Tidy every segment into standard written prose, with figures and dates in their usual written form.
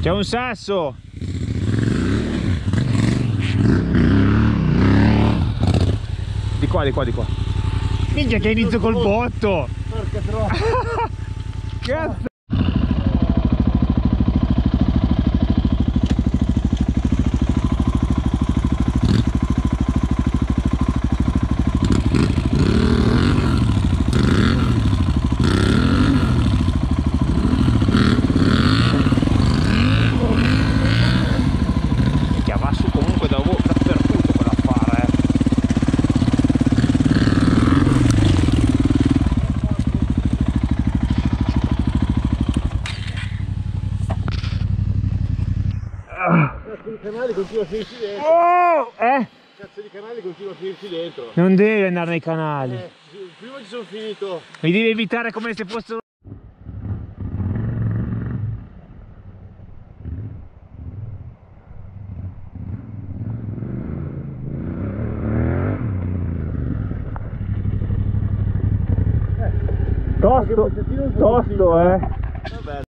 C'è un sasso! Di qua, di qua, di qua. Minchia che inizio col botto! Porca troppo! Cazzo! Minchia, va su comunque dappertutto quell'affare, Cazzo di canale continua a finirsi dentro. Oh! Cazzo di canale continua a finirsi dentro. Non devi andare nei canali. Prima ci sono finito. Mi devi evitare come se fossero... Tosto, tosto, Vabbè.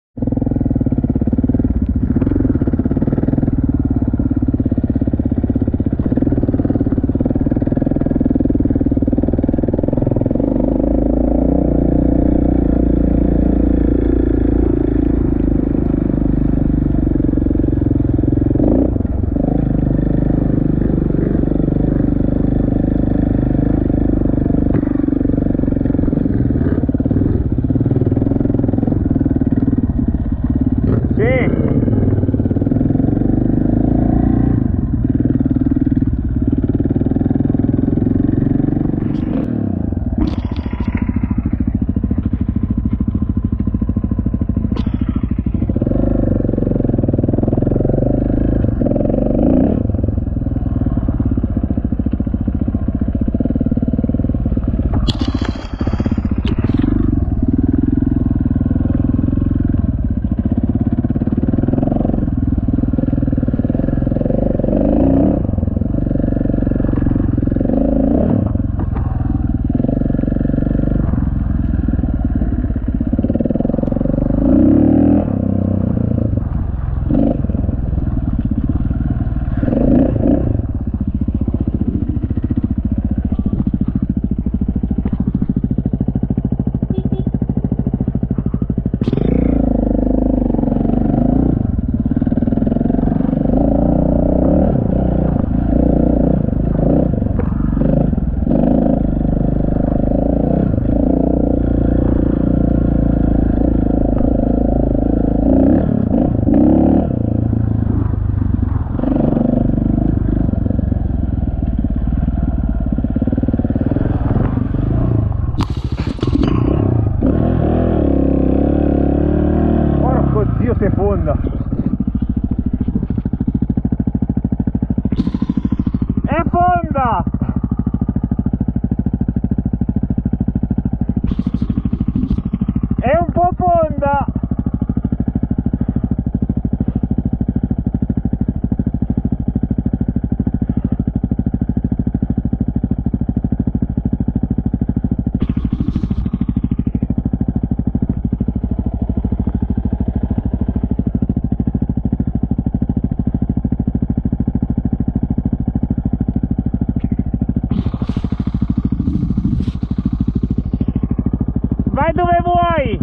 Vai dove vuoi!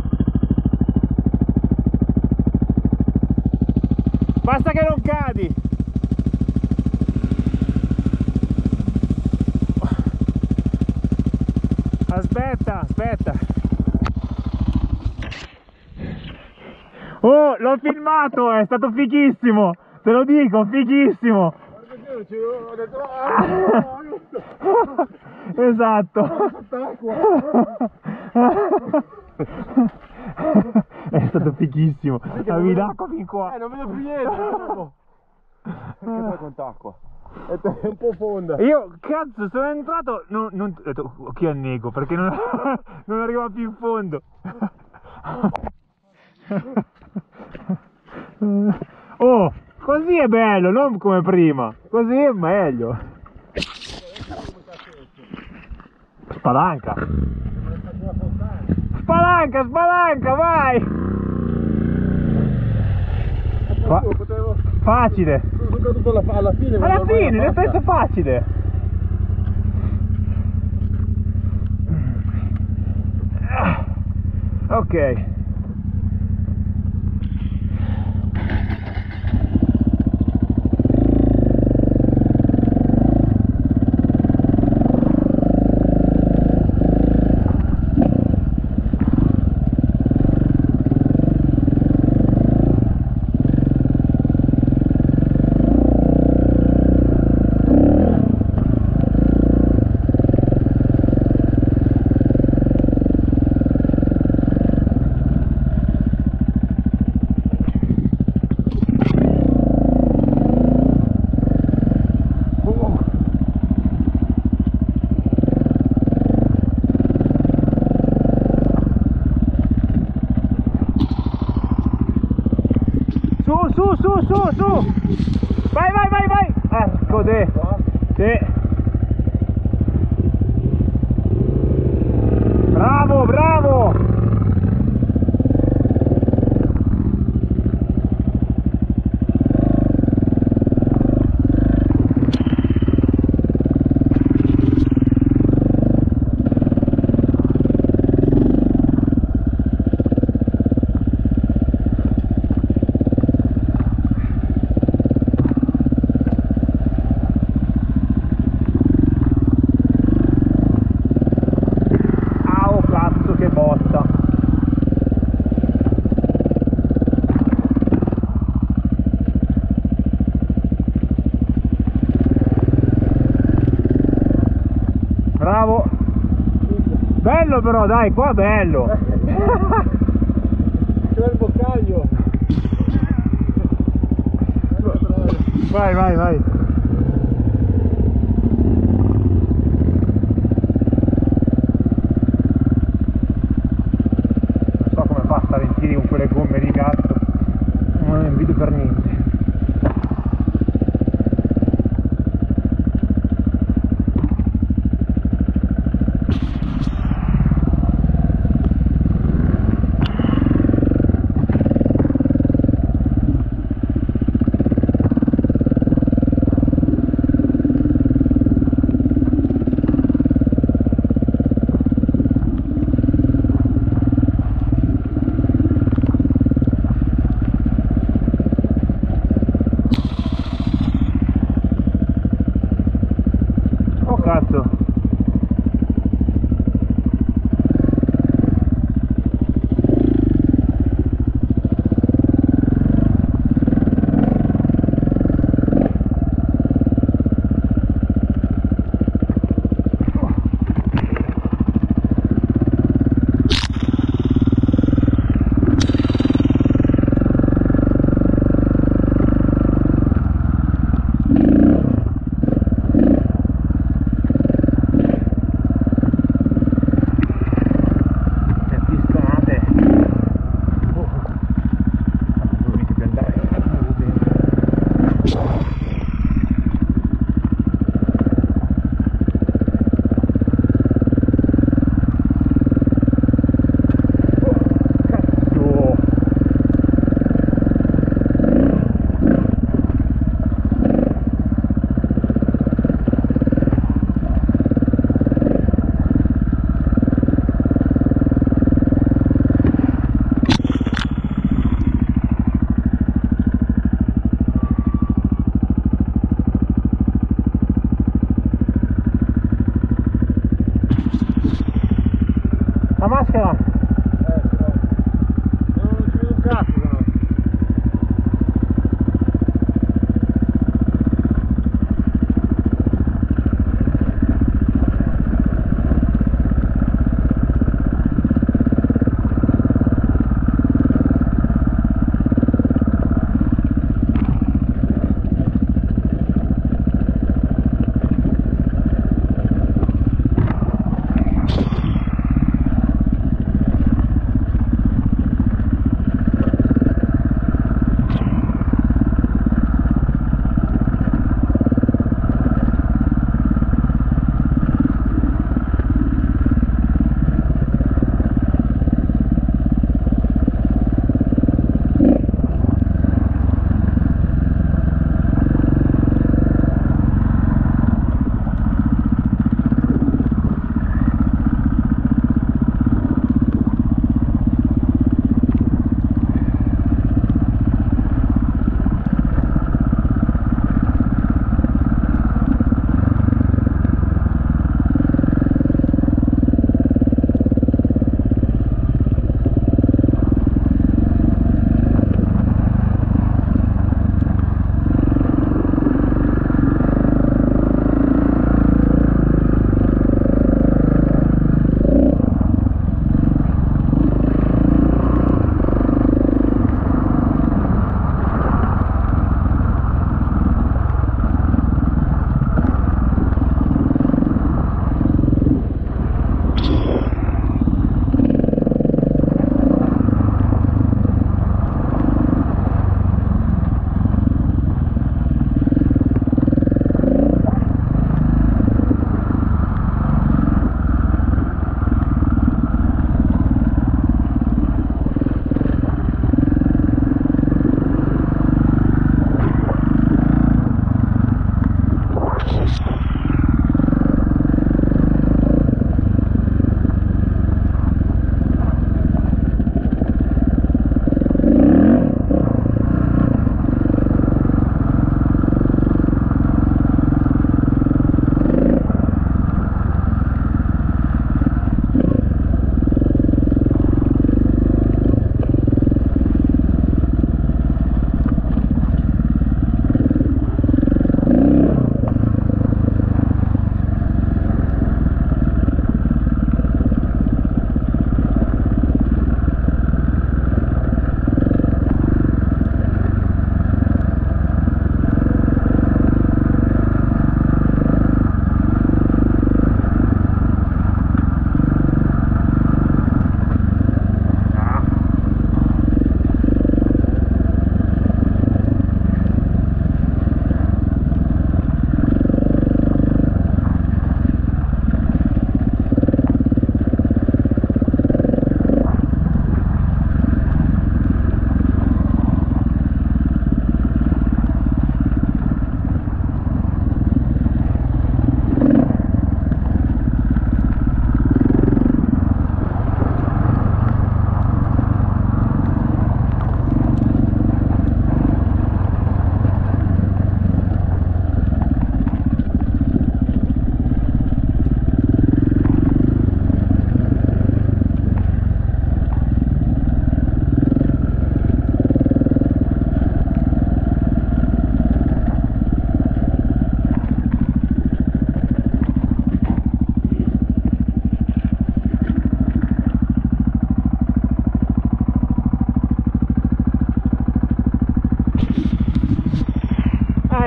Basta che non cadi! Aspetta, aspetta! Oh, l'ho filmato, è stato fighissimo! Te lo dico, fighissimo! Ho detto, Esatto! È stato fighissimo! Avevi l'acqua fin qua! non vedo più niente! Perché poi conta acqua? È un po' fonda! Io, cazzo, sono entrato... ho detto, chi annego? Perché non arriva più in fondo! Oh, così è bello, non come prima! Così è meglio! Spalanca! Spalanca, spalanca, vai! Potevo... Facile. Soprattutto alla fine. Alla fine, nel pezzo facile. Ok. Su! Vai! Ecco te! Sì! Bravo! Bravo! Bello però, dai, qua bello! C'è il boccaglio! Vai! Non so come fa a stare in piedi con quelle gomme di gatto, non lo invidio per niente.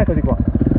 Eccoci qua.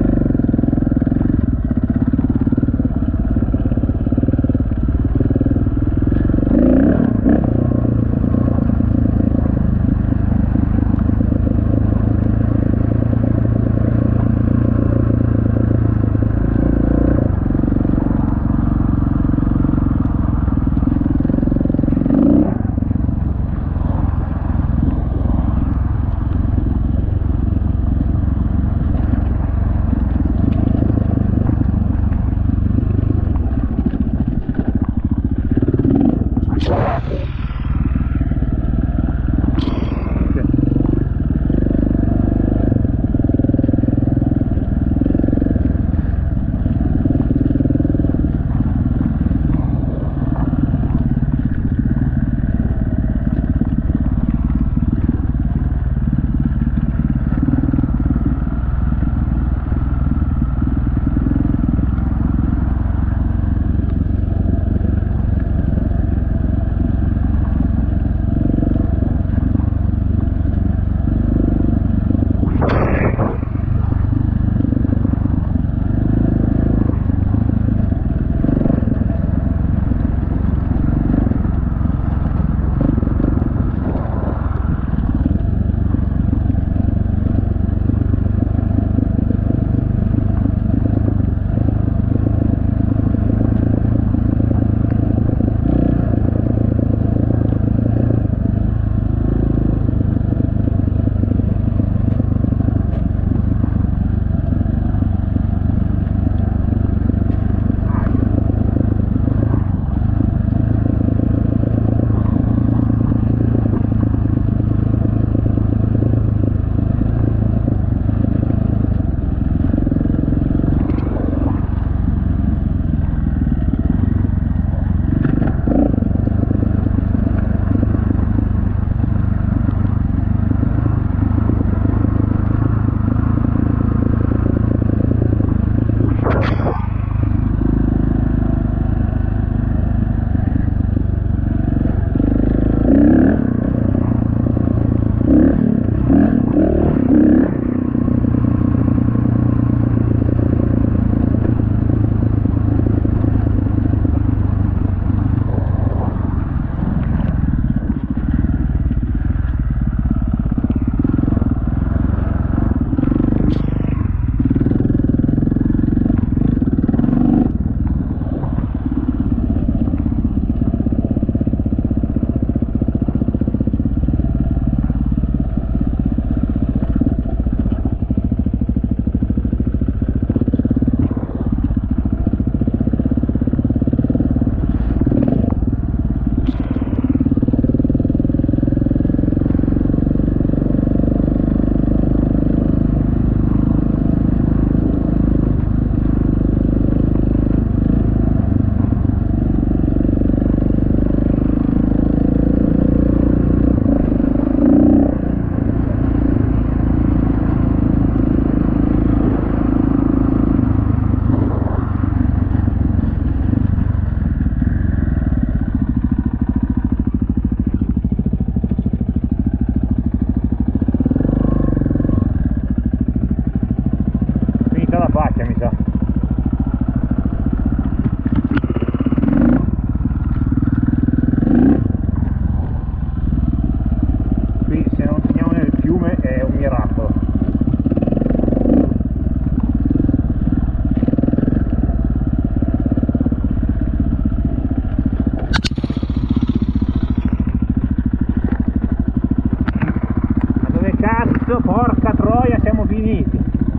Porca troia, siamo finiti.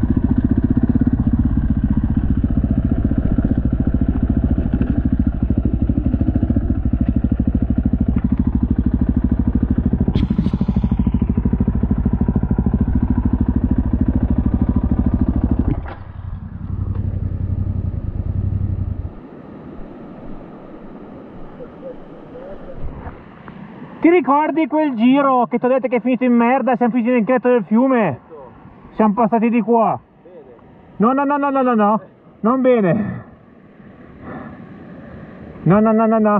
Ti ricordi quel giro che ti ho detto che è finito in merda? Siamo finiti nel cretto del fiume? Siamo passati di qua. No, no, no, no, no, no, no. Non bene. No, no, no, no, no.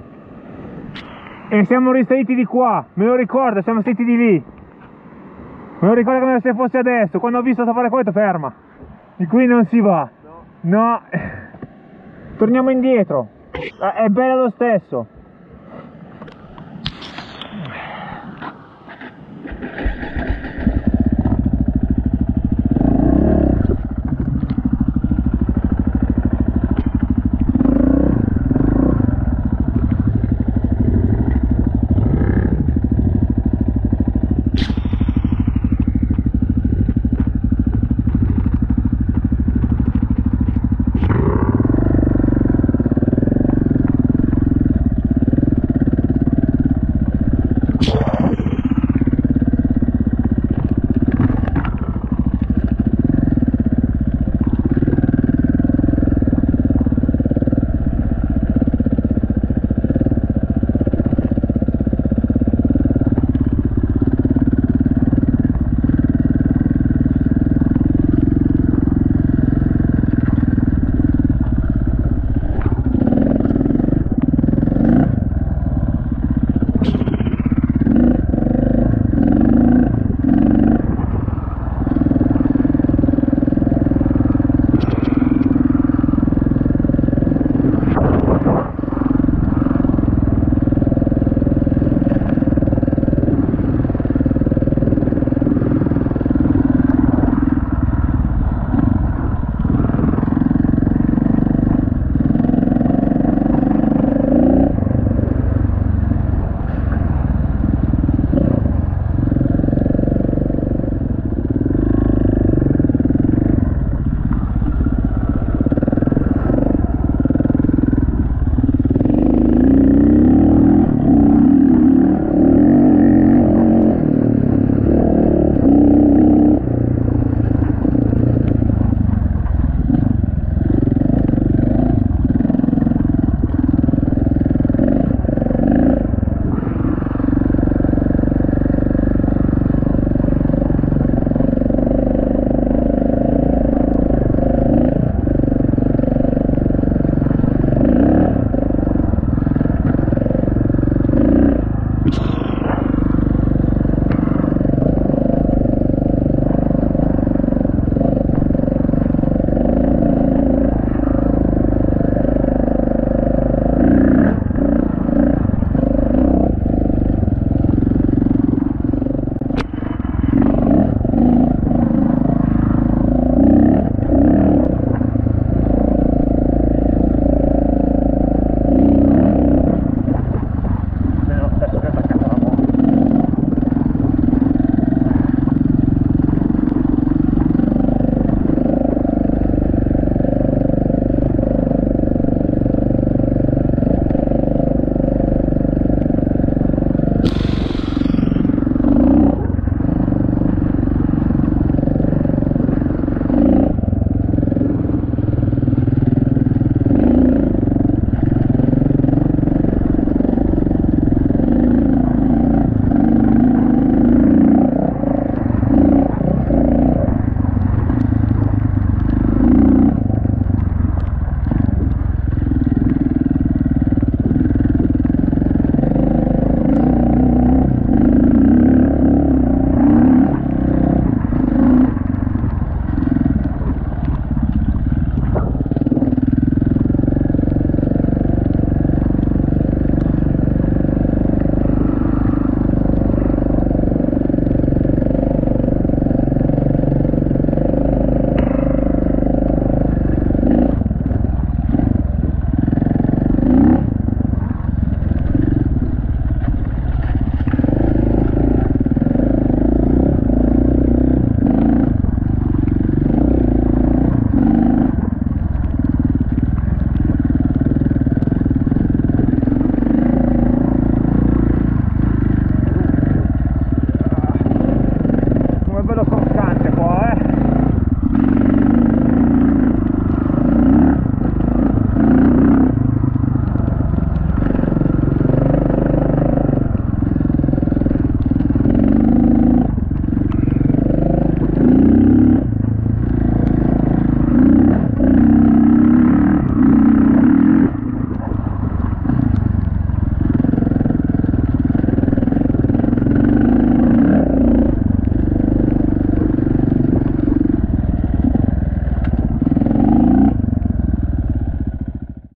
E siamo risaliti di qua. Me lo ricordo, siamo saliti di lì. Me lo ricordo come se fosse adesso, quando ho visto sto fare questo ferma. Di qui non si va. No. Torniamo indietro. È bello lo stesso.